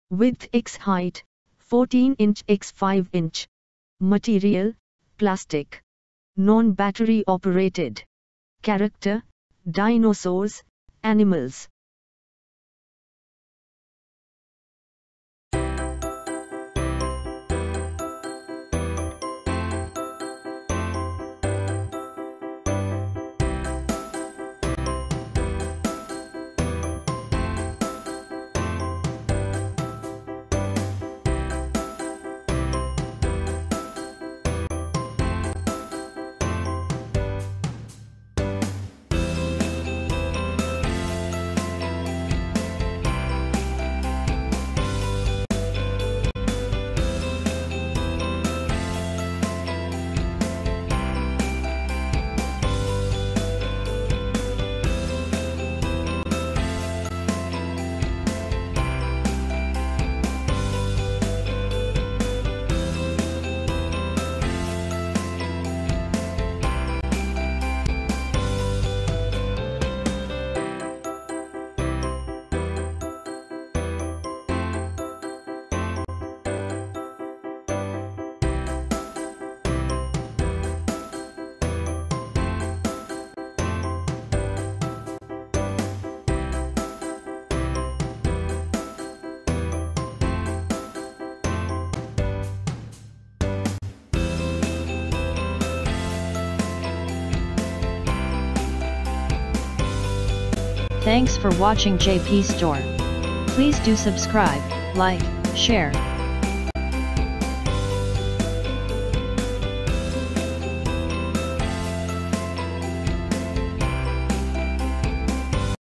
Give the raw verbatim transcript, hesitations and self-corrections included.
Width x height, fourteen inch by five inch. Material, plastic. Non-battery operated. Character, dinosaurs, animals. Thanks for watching J P Store. Please do subscribe, like, share,